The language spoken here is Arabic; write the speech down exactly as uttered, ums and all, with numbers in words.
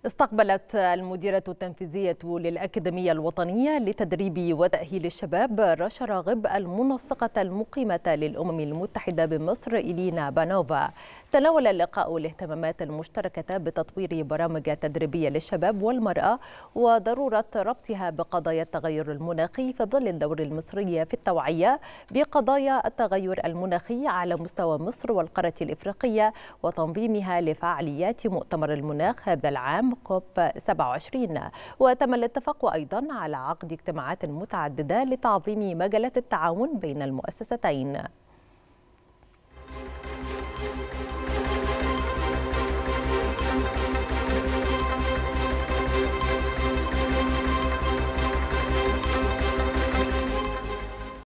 استقبلت المديرة التنفيذية للأكاديمية الوطنية لتدريب وتأهيل الشباب رشا راغب المنسقة المقيمة للأمم المتحدة بمصر إلينا بانوفا. تناول اللقاء الاهتمامات المشتركة بتطوير برامج تدريبية للشباب والمرأة وضرورة ربطها بقضايا التغير المناخي في ظل الدور المصري في التوعية بقضايا التغير المناخي على مستوى مصر والقارة الإفريقية وتنظيمها لفعاليات مؤتمر المناخ هذا العام كوب سبعة وعشرين. وتم الاتفاق أيضا على عقد اجتماعات متعددة لتعظيم مجالات التعاون بين المؤسستين.